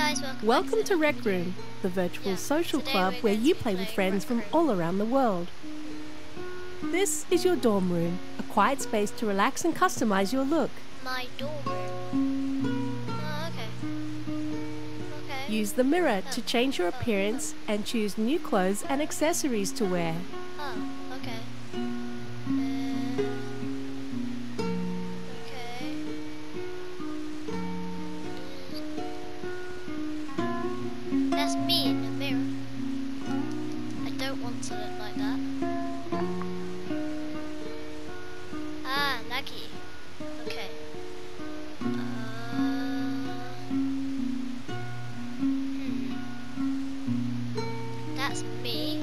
guys, Welcome to Rec Room, the virtual social club where you play with friends from all around the world. This is your dorm room, a quiet space to relax and customize your look. My dorm room. Oh, okay. Use the mirror to change your appearance and choose new clothes and accessories to wear. Oh, okay. That's me in the mirror. I don't want to look like that. Ah, laggy. Okay. That's me.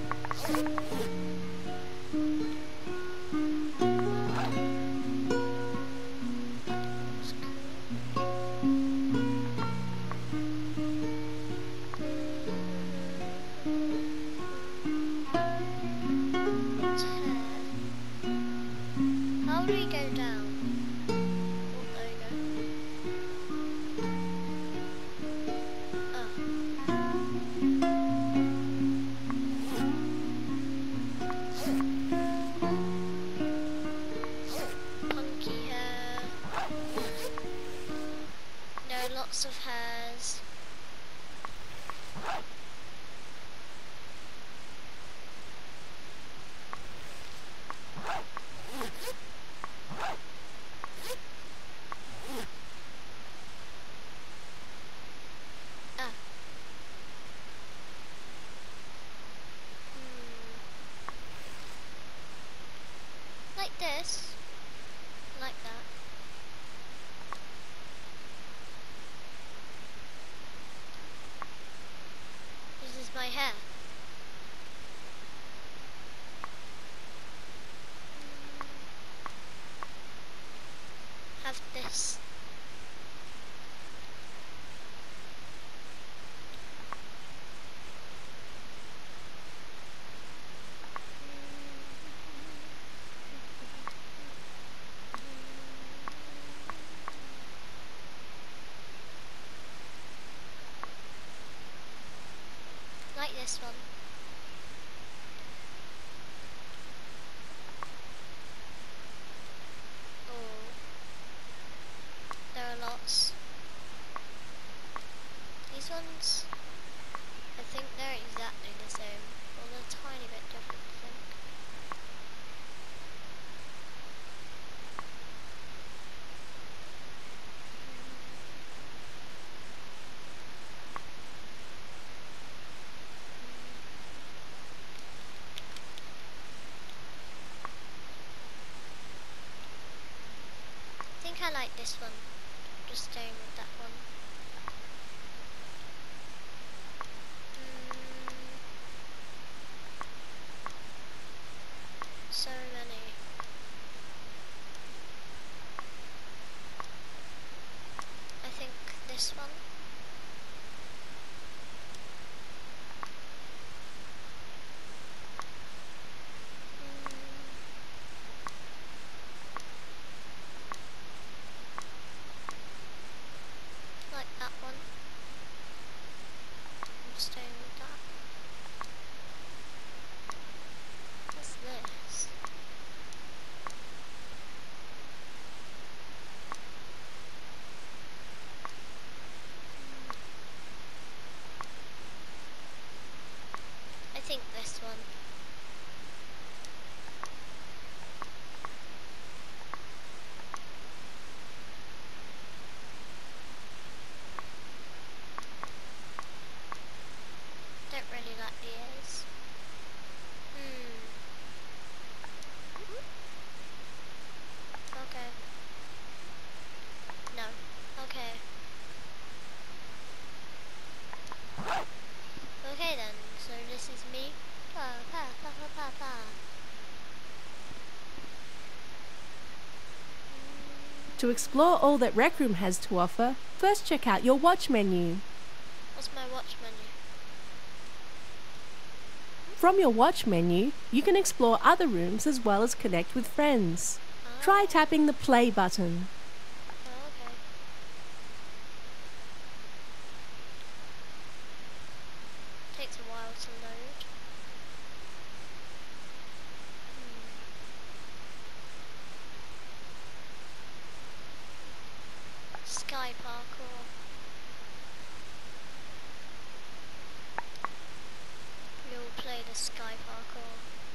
How do we go down? Oh, there we go. Punky hair. No, lots of hairs. Like this, like that. This is my hair. Have this. Like this one. Oh, there are lots. These ones, I think they're exactly the same, or they're a tiny bit different, I think. I think I like this one. Just staying with that one. So many. I think this one. Like that one. I'm staying with that. What's this? I think this one. Don't really like the ears. Okay. No. Okay. Okay then, so this is me. To explore all that Rec Room has to offer, first check out your watch menu. What's my watch menu? From your watch menu, you can explore other rooms as well as connect with friends. Try tapping the play button. Oh, okay. parkour. You'll play the sky parkour.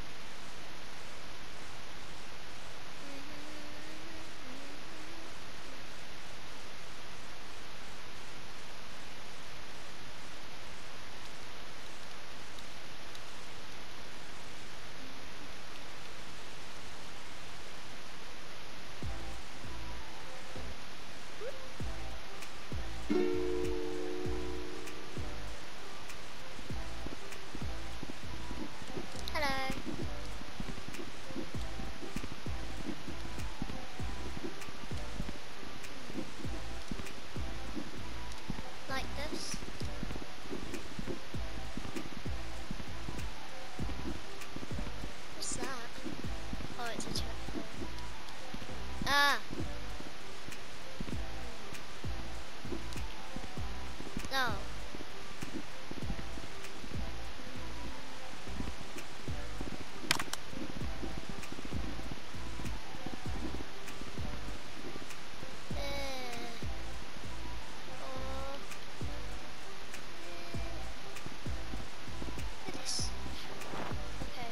Hello. Like this. What's that? Oh, it's a checkpoint. Ah! No. Oh. This. Okay.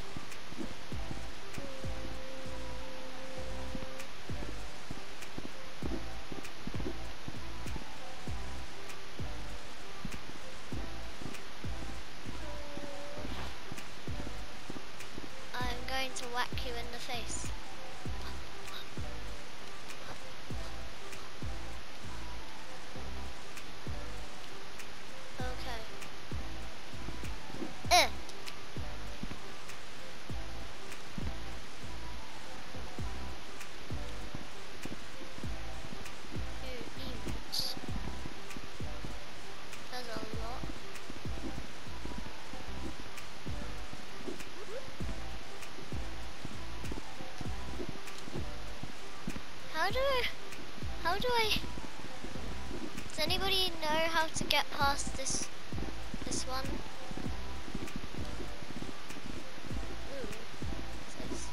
I'm going to whack you in the face. Okay. Emotes. There's a lot. How do I, does anybody know how to get past this one? Ooh, what's this?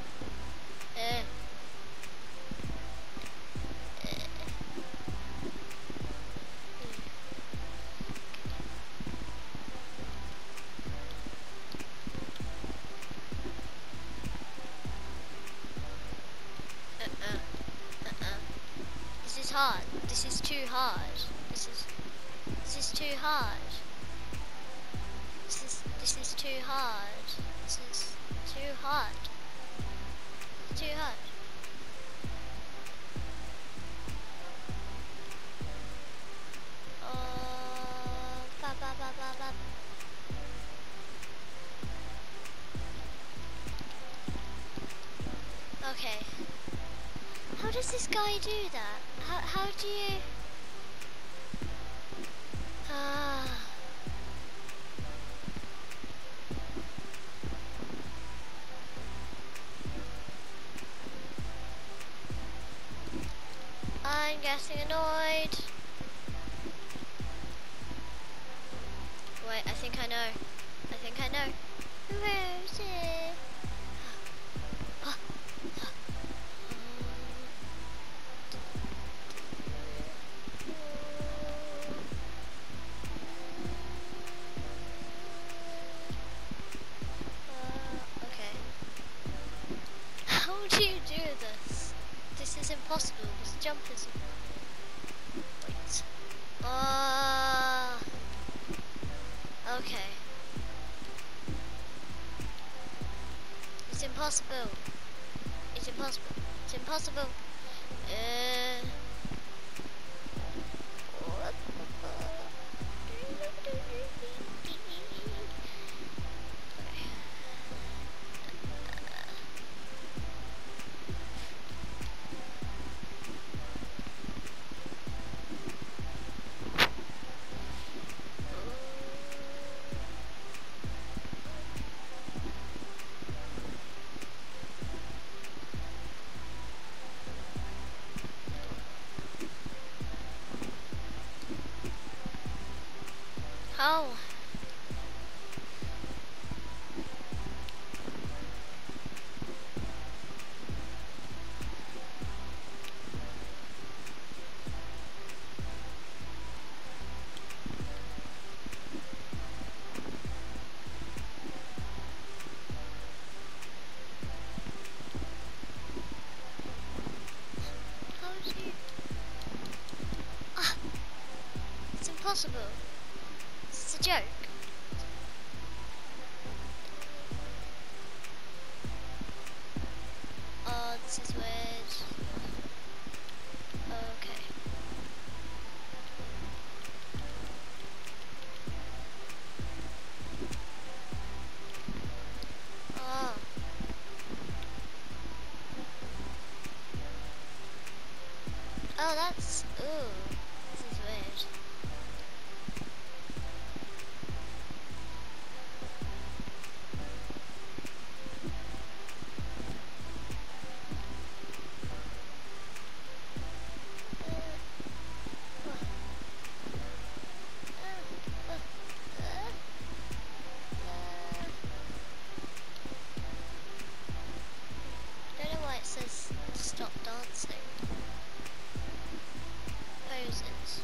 This is hard. This is too hard. This is too hard. This is too hard. This is too hard. Too hard. Ba ba ba ba ba. Okay. How does this guy do that? How do you? I'm getting annoyed. Wait, I think I know. I think I know. Where is it? How do you do this? This is impossible. This jump is... Wait. Okay. It's impossible. It's impossible. It's impossible. Oh. impossible. It's a joke. Oh, this is weird. Okay. Oh. Oh, that's... Ooh. This is weird. Don't know why it says stop dancing. Poses.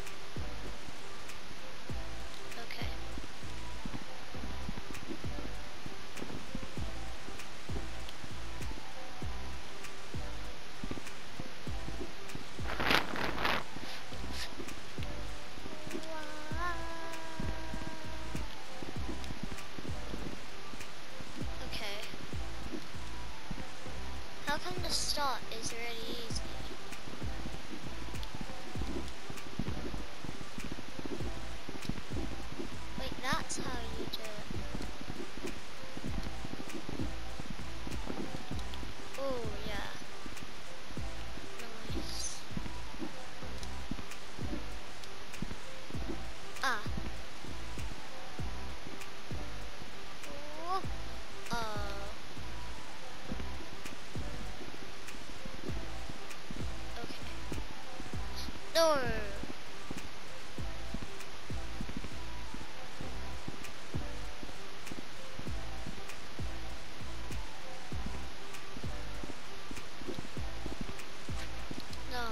Okay. Okay. How come the start is really easy? Wait, that's how you do it. Oh, yeah. Nice. Ah. Oh. Okay. No. No.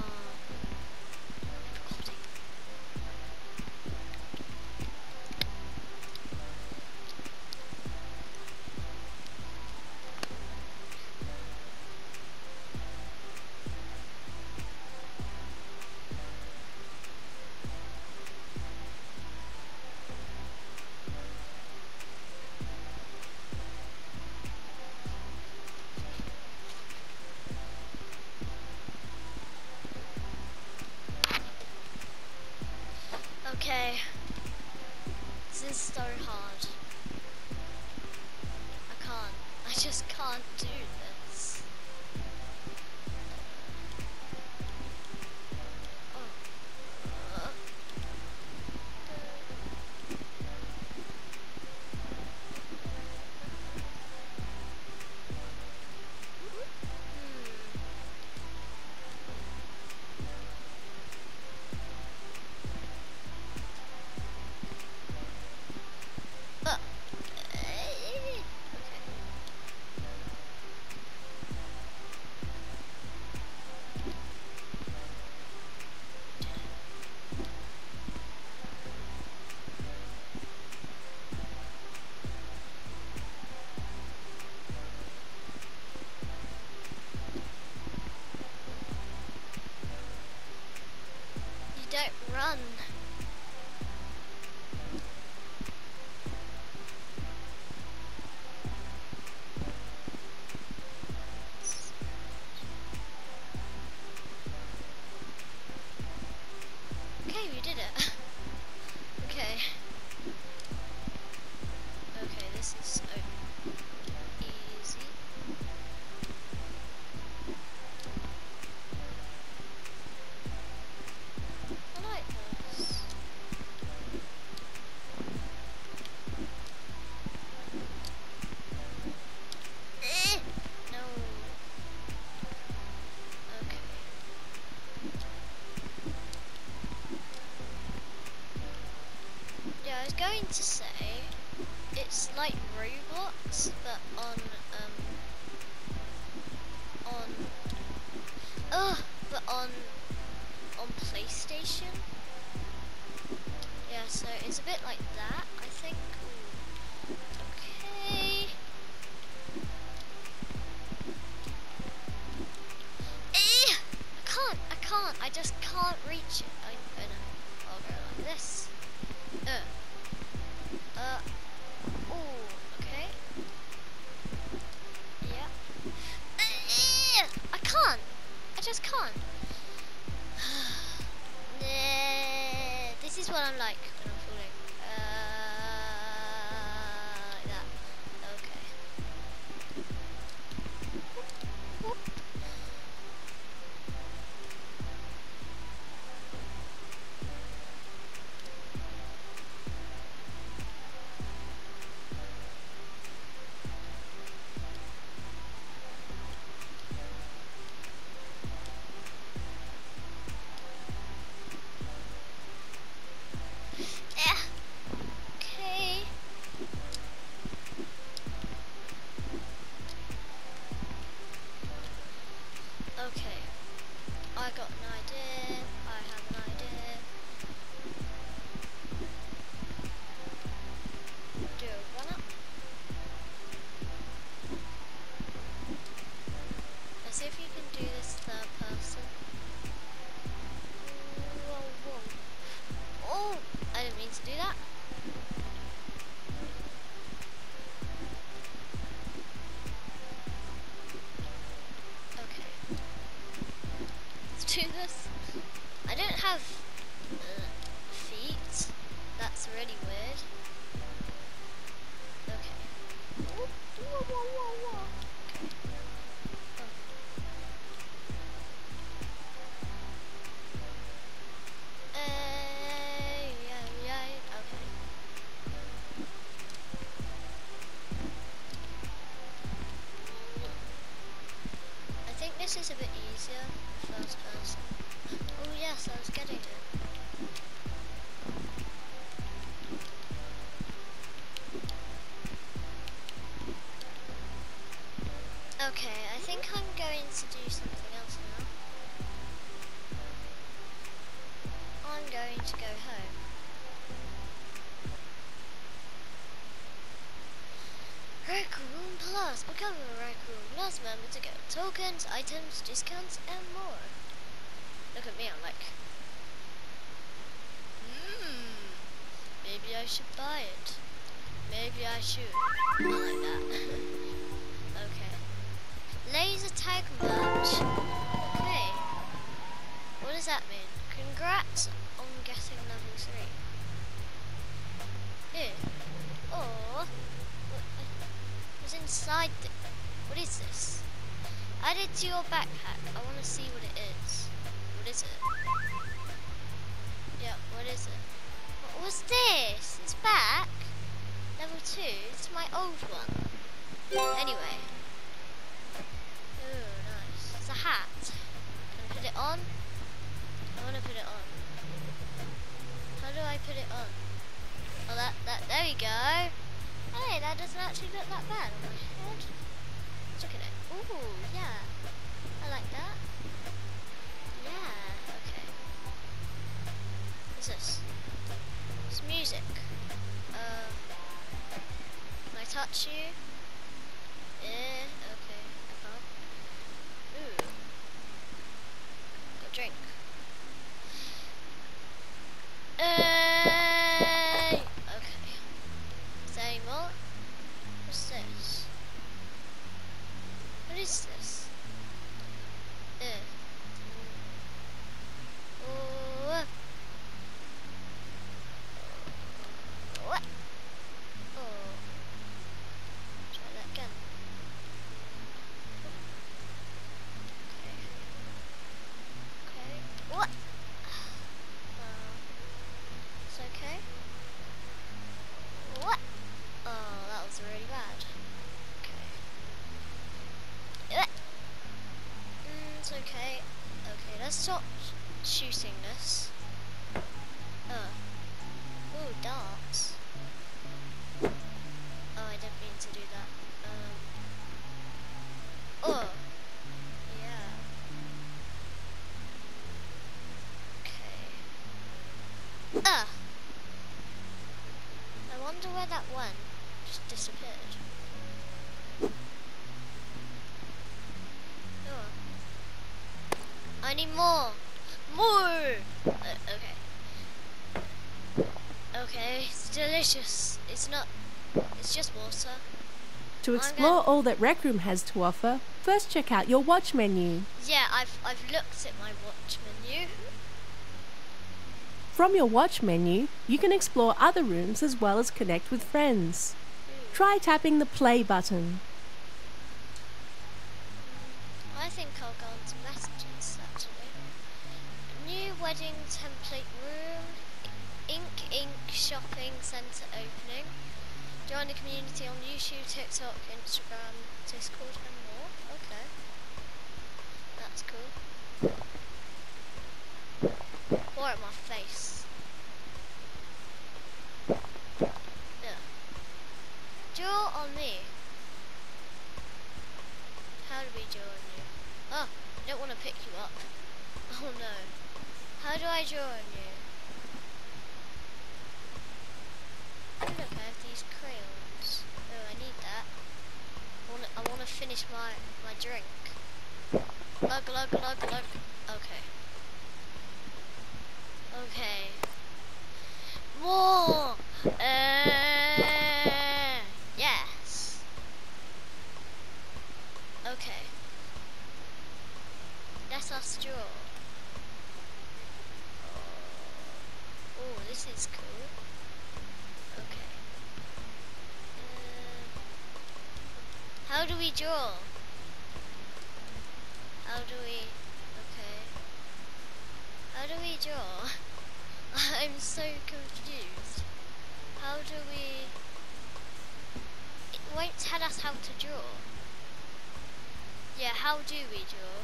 Okay. This is so hard. I can't. I just can't do this. Oh. You don't run. Okay, we did it. Okay. Okay, this is so easy. I like this. No. Okay. Yeah, I was going to say it's like Roblox, but on PlayStation. Yeah, so it's a bit like that, I think. Ooh. Okay. I can't. I just can't reach it. I know. I'll go like this. Oh, okay. Yeah. I can't. I just can't. This is what I'm like when I'm falling. Like that. Okay. Whoop. Okay. Okay. I got an idea. I have an idea. Do a run up. Let's see if you can do this third person. Whoa, whoa. Oh! I didn't mean to do that. Okay. Let's do this. I don't have feet. That's really weird. Okay. Whoa, whoa, whoa, whoa. Okay. Oh. Yeah, okay. I think this is a bit easier, first person. Oh yes, I was getting it. Okay, I think I'm going to do something else now. I'm going to go home. Rec Room Plus! Become a Rec Room Plus member to get tokens, items, discounts, and more. Look at me, I'm like, maybe I should buy it. Maybe I should. I like that. Okay. Laser tag merch. Okay. What does that mean? Congrats on getting level 3. Here. Oh. What's inside what is this? Add it to your backpack. I want to see what it is. What is it? Yeah, what is it? What was this? It's back. Level 2. It's my old one. Anyway. Oh, nice. It's a hat. Can I put it on? I want to put it on. How do I put it on? Oh, there we go. Hey, that doesn't actually look that bad on my head. Let's look at it. Ooh, yeah. I like that. Yeah, okay. What's this? It's music. Can I touch you? Yeah, okay. I can't. Ooh. Got a drink. Okay. Is there any more? What's this? What is this? Oh. What? Oh. Try that again. Okay. Okay. What? It's okay. What? Oh, that was really bad. Okay. It's okay. Okay, let's stop shooting this. Ooh, darts. Oh, I didn't mean to do that. Oh. Yeah. Okay. I wonder where that went. Just disappeared. Oh. I need more. More! Okay. Okay, it's delicious. It's not, it's just water. To explore all that Rec Room has to offer, first check out your watch menu. Yeah, I've looked at my watch menu. From your watch menu, you can explore other rooms as well as connect with friends. Try tapping the play button. I think I'll go on to messages actually. New wedding template room. Ink shopping centre opening. Join the community on YouTube, TikTok, Instagram, Discord and more. Okay. That's cool. Or at my face. Yeah. Draw on me. How do we draw on you? Oh, I don't want to pick you up. Oh no. How do I draw on you? Oh look, I have these crayons. Oh, I need that. I want to finish my drink. Glug glug glug glug. Okay. Okay. More. Yes. Okay. Let us draw. Oh, this is cool. Okay. How do we draw? How do we? Okay. How do we draw? I'm so confused. How do we? It won't tell us how to draw. Yeah, how do we draw?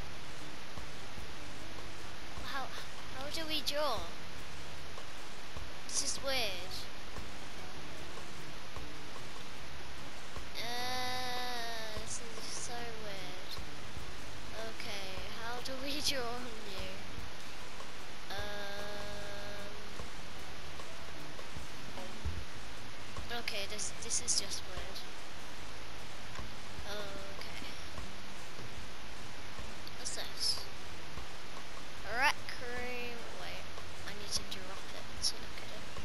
How do we draw? This is weird. This is so weird. Okay, how do we draw on you? Okay, this is just weird. Okay. What's this? Rec room. Wait, I need to drop it to look at it.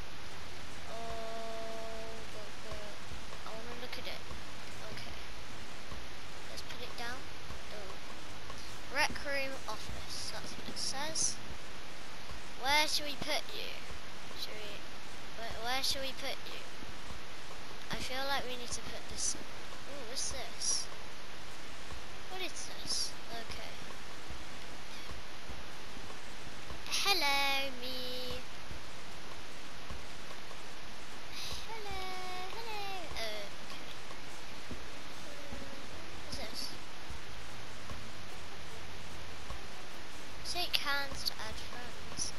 Oh, I want to look at it. Okay. Let's put it down. Oh. Rec room office. That's what it says. Where should we put you? Where should we put you? I feel like we need to put this. Oh, what's this? What is this? Okay. Hello, me. Hello. Okay. What's this? Shake hands to add friends.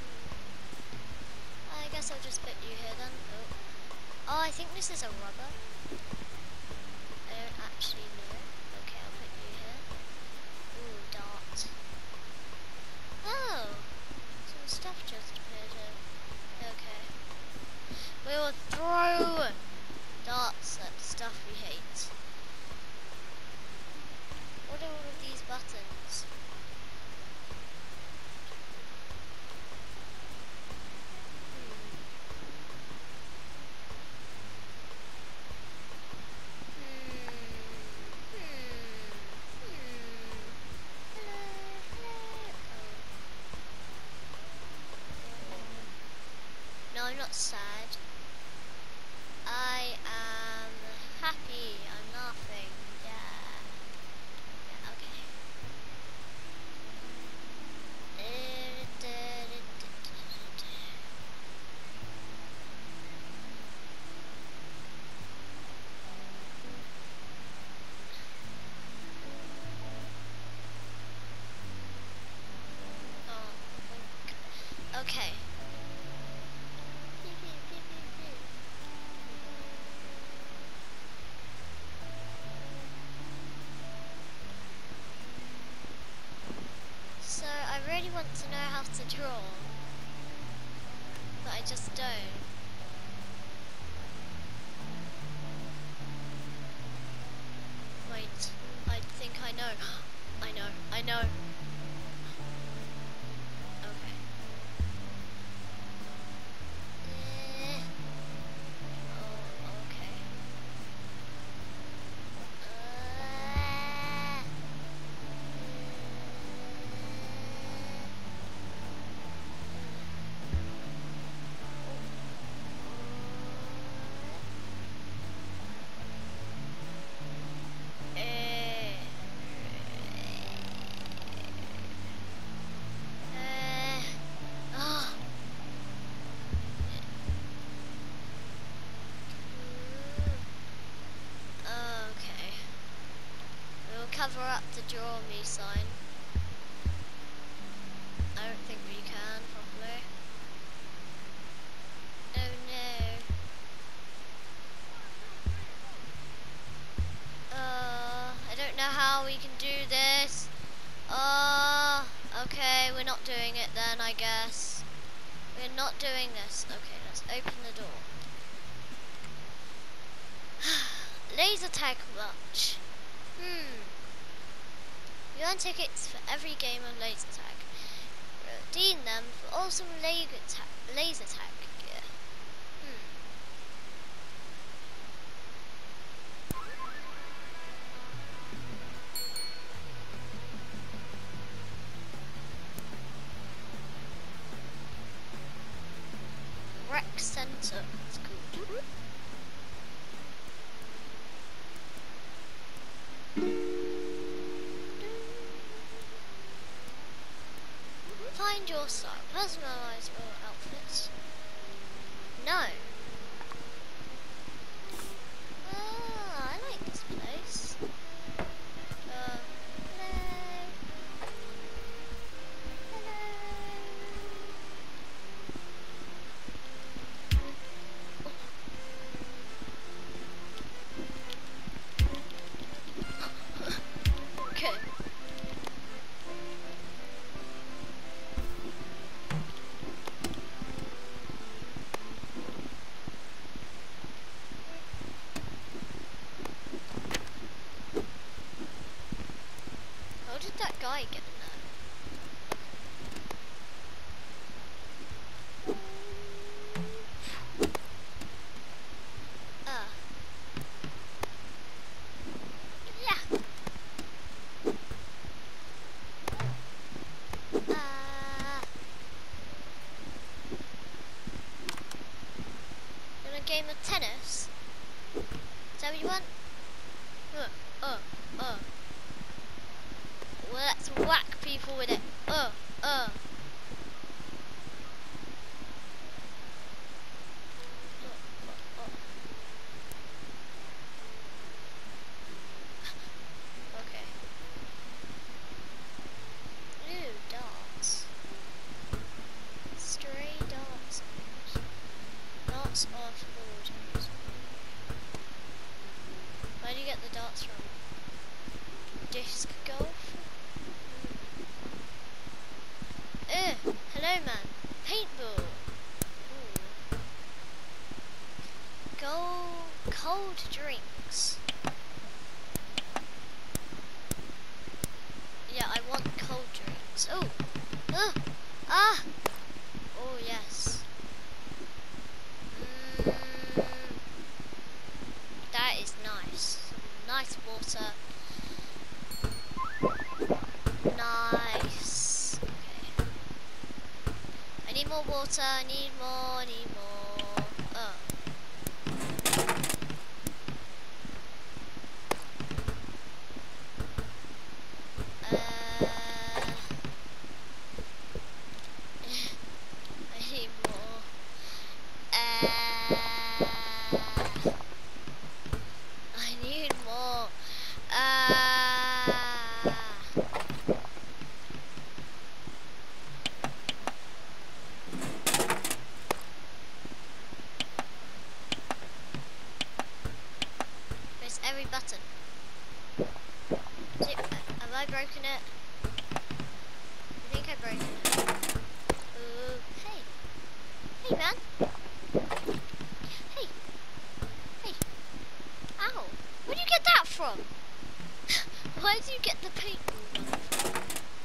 I guess I'll just put you here then. Oh, I think this is a rubber. I don't actually know. Okay, I'll put you here. Ooh, dart. Oh, some stuff just appeared here. Okay. We will throw darts at stuff we hate. What are all of these buttons? No, I'm not sad. I am happy. I'm laughing. Yeah. Yeah, okay. Oh, okay. So I really want to know how to draw, but I just don't. Wait, I think I know. I know. Okay. cover up the draw me sign? I don't think we can properly. Oh no. I don't know how we can do this. Okay, we're not doing it then, I guess. We're not doing this. Okay, let's open the door. Laser tag match. You earn tickets for every game of laser tag. Redeem them for awesome laser tag gear. Rec Center, it's called. Find your style. Personalize your outfits. No. I like this place. Hello. Okay. How did that guy get in there? Yeah. In a game of tennis? Is that what you want? Well, let's whack people with it. Okay. Ooh, darts. Stray darts. Darts off orders. Where do you get the darts from? Disc golf? Hello man. Paintball. Ooh. Cold drinks. Yeah, I want cold drinks. Oh yes. That is nice. Nice water. Nice. Okay. I need more water. I need more. I need more. I need more. Press every button. Have I broken it? I think I've broken it. Ooh, hey. Hey, man. Hey. Ow. Where'd you get that from? Where did you get the paintball gun from?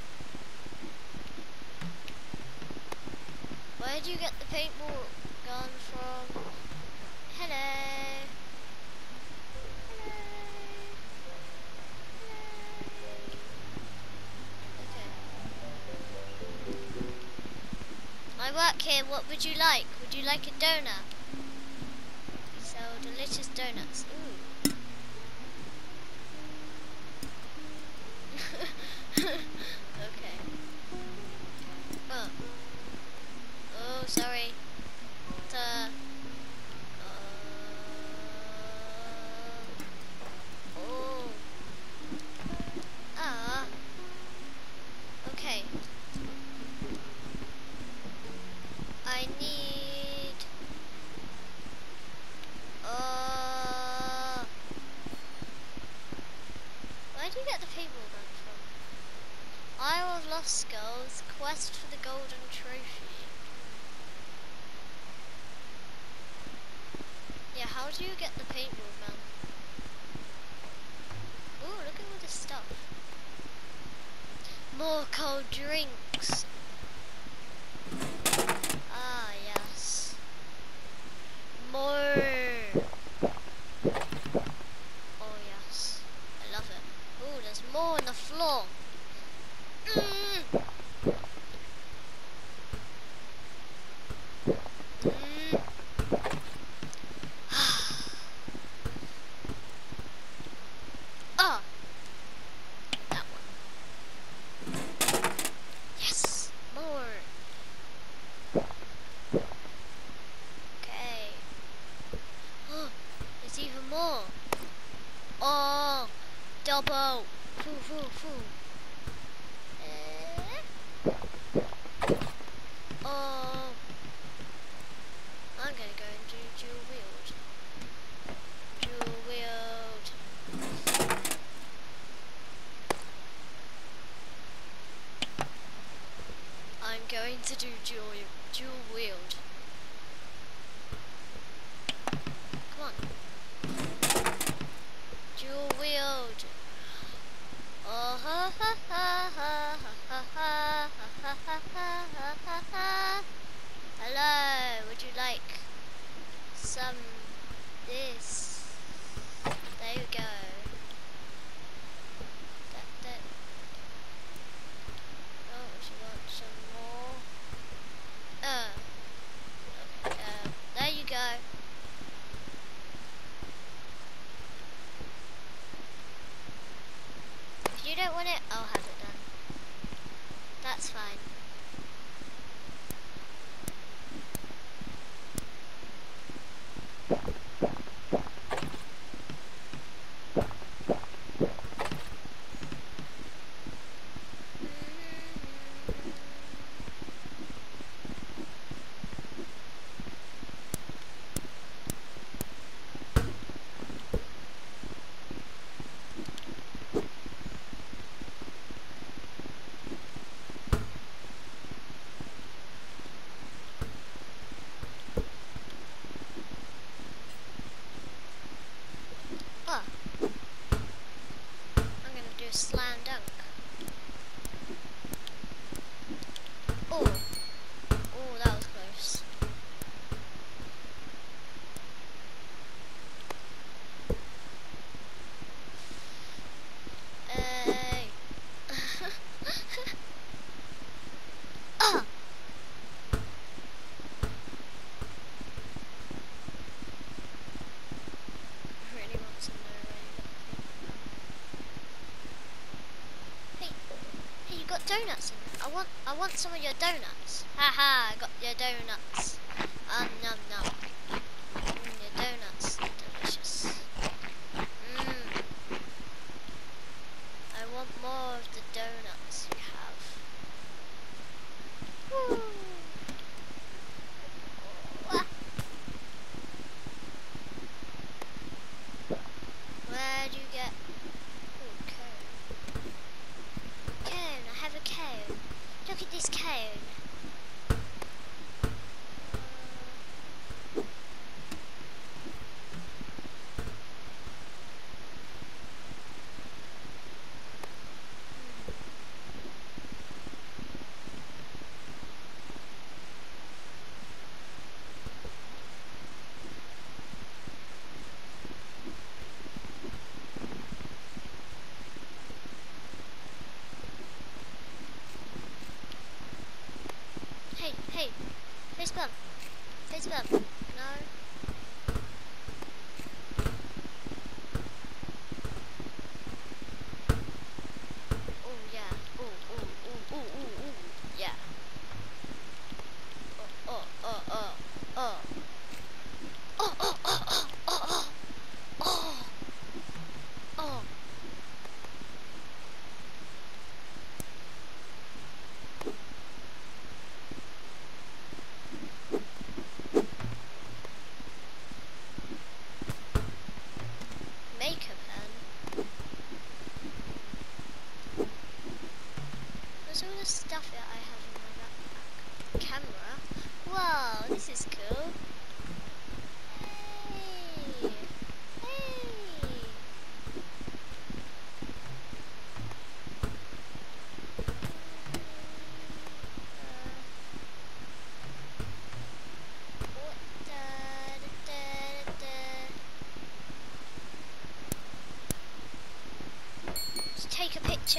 Where did you get the paintball gun from? Hello. I work here, what would you like? Would you like a donut? We sell delicious donuts. Ooh. Okay. Oh, sorry. you get the paintball gun from? Isle of Lost Skulls, quest for the golden trophy. Yeah, how do you get the paintball gun? Ooh, look at all this stuff. More cold drinks. Ah, yes. More. Oh, yes. I love it. Ooh, there's more on the floor. Mm. Mm. Ah. That one. Yes. More. Okay. Oh, there's even more. Oh, double. Foo, foo, foo. Oh, I'm gonna go and do dual wield. Dual wield. I'm going to do dual wield. Come on. Dual wield. Oh ha ha ha ha ha ha ha ha ha ha. Hello, would you like some this? There you go. That. Oh, would you want some more? Okay, there you go. If you don't want it, I'll have it done. That's fine. Oh, I'm gonna do a slam dunk. Oh, that was close. Hey. Ah. I really want some Hey, you got donuts in there. I want some of your donuts. Haha, I got your donuts. Num num. Your donuts, delicious. I want more of the donuts you have. Woo. Ah. Where do you get? Oh, cone. Cone, I have a cone. Look at this cone. Hey, face bump. Face bump. No. Oh yeah. Oh. Yeah. Oh. Oh. What's all the stuff that I have in my backpack? Camera. Wow, this is cool. Hey. Hey. Let's take a picture.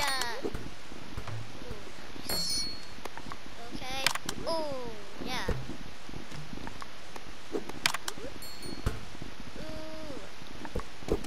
Ooh, nice. Okay. Oh, yeah. Ooh. Okay.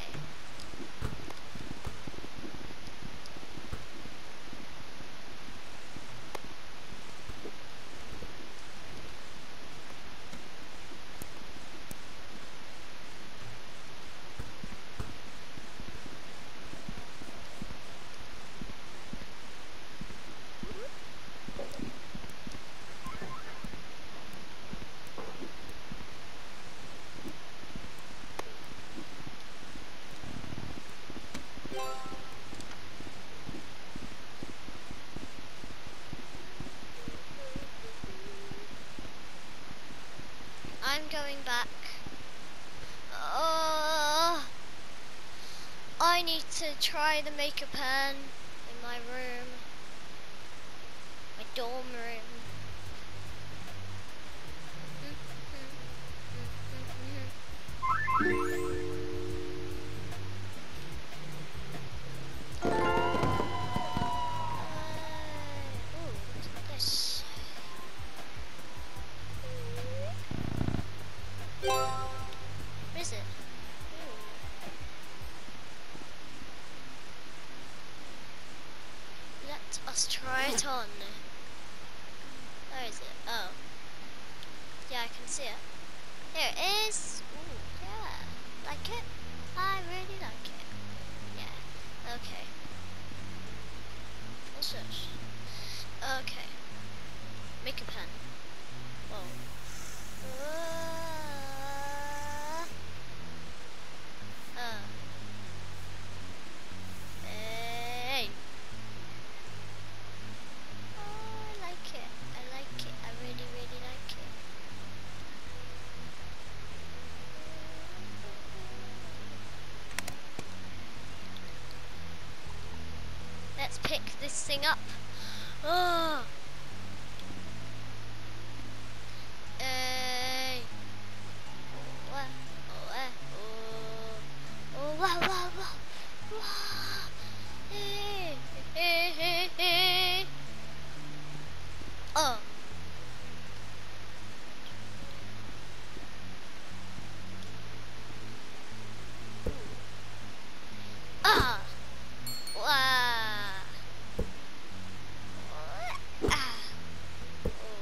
I'm going back. Oh, I need to try the makeup pen in my room, my dorm room. Ooh, what's this? What is it? Let us try it on. Where is it? Oh. Yeah, I can see it. There it is. Ooh, yeah. Like it? I really like it. Yeah. Okay. What's this? Okay. Make a pen. Whoa. Hey. Oh, I like it. I like it. I really, really like it. Let's pick this thing up. Oh. Hey. Oh, oh, wow, wow, wow. Wow. Hey, hey, hey, hey. Oh. Ah. Wow. Ah. Oh.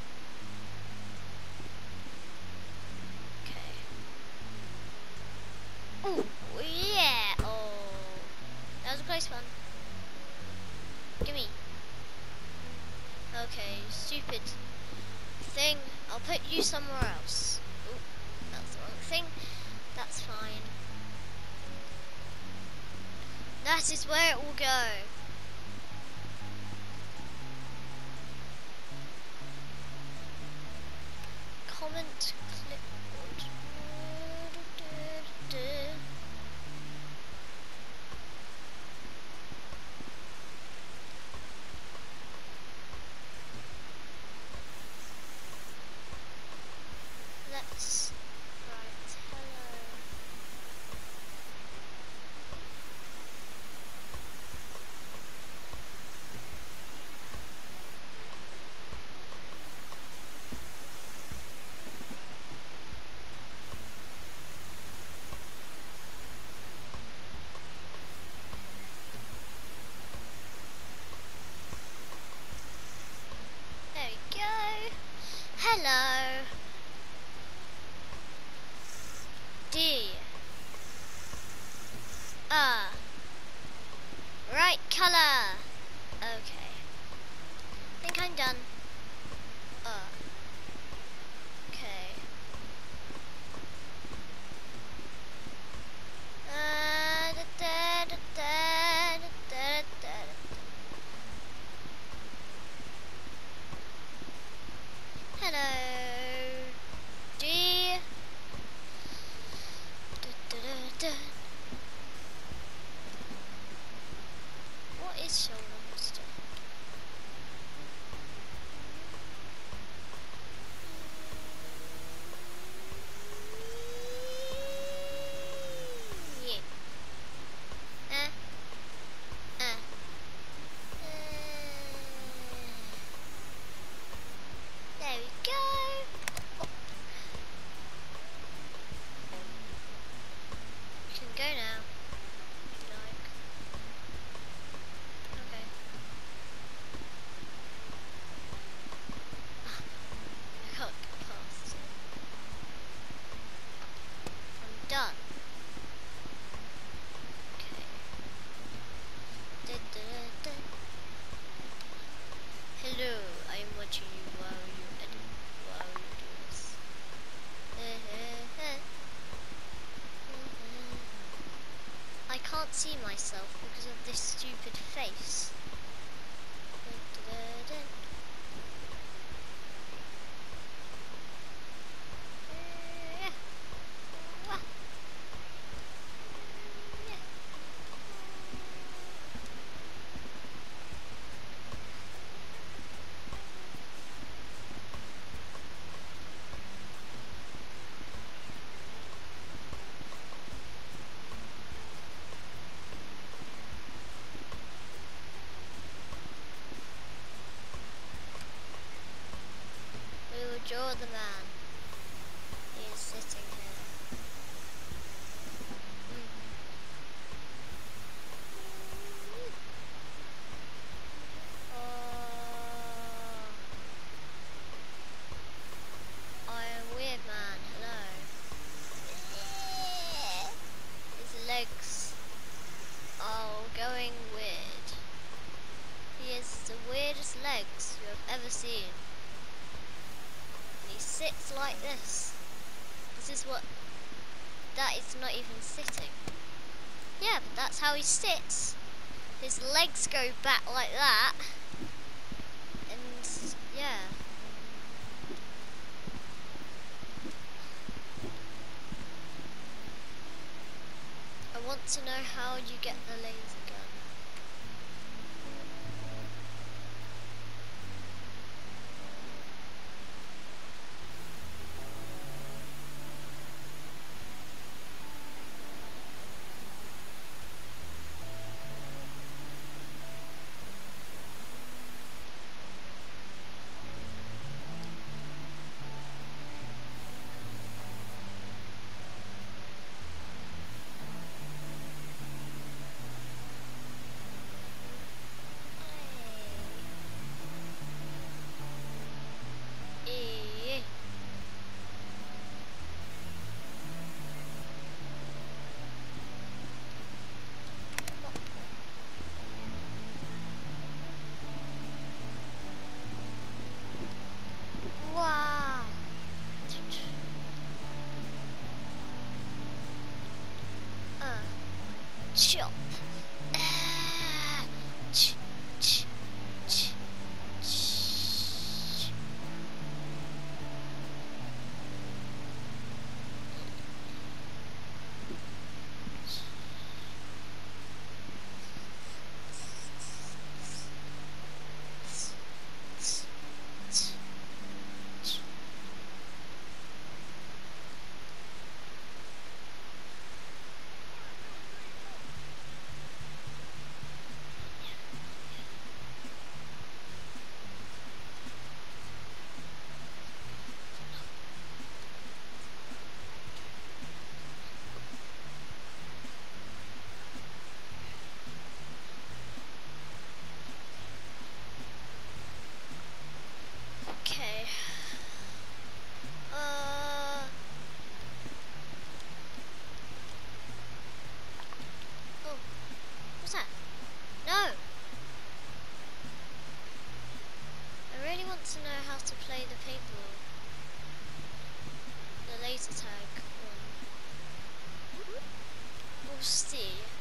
Okay. Oh, yeah. Oh. That was a close one. Gimme. Okay, stupid thing. I'll put you somewhere else. Oh, that's the wrong thing. That's fine. That is where it will go. Comment clipboard. Let's write hello. There we go. Hello. D. Right colour. Okay. I think I'm done. Okay. is shoulder monster? Yeah. There we go. You can go now, if you like. Okay. I can't get past it. I'm done. Okay. Da, da, da, da. Hello, I am watching you while you edit, while you do this. I can't see myself because of this stupid face. We will draw the man. He is sitting here. I am weird man. Hello. His legs are going weird. He has the weirdest legs you have ever seen. He sits like this. This is what... That is not even sitting. Yeah, but that's how he sits. His legs go back like that. And, yeah. I want to know how you get the laser gun. Wow. Chop. Ch ch ch ch. Okay. Oh, what's that? No. I really want to know how to play the paintball, the laser tag one. We'll see.